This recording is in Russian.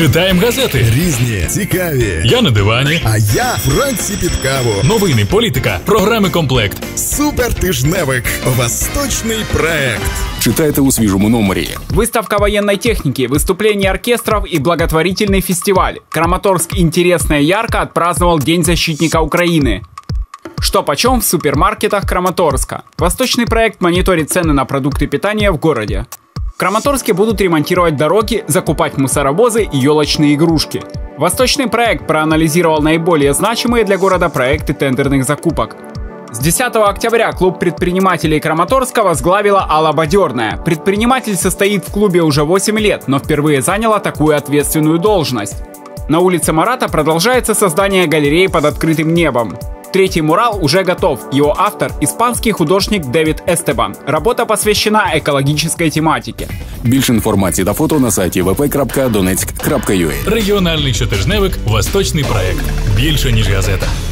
Читаємо газети. Різні, цікаві. Я на дивані. А я вранці під каву. Новини, політика, програми «Комплект». Супертижневик. Восточний проект. Читайте у свежем номере. Выставка военной техники, выступления оркестров и благотворительный фестиваль. Краматорск интересно и ярко отпраздновал День защитника Украины. Что почем в супермаркетах Краматорска? Восточный проект мониторит цены на продукты питания в городе. В Краматорске будут ремонтировать дороги, закупать мусоровозы и елочные игрушки. Восточный проект проанализировал наиболее значимые для города проекты тендерных закупок. С 10 октября клуб предпринимателей Краматорска возглавила Алла Бадерная. Предприниматель состоит в клубе уже 8 лет, но впервые заняла такую ответственную должность. На улице Марата продолжается создание галереи под открытым небом. Третий мурал уже готов. Его автор – испанский художник Дэвид Эстебан. Работа посвящена экологической тематике. Більше інформації та фото на сайті vp.donetsk.ua. Регіональний щотижневик «Восточний проект». Більше, ніж газета.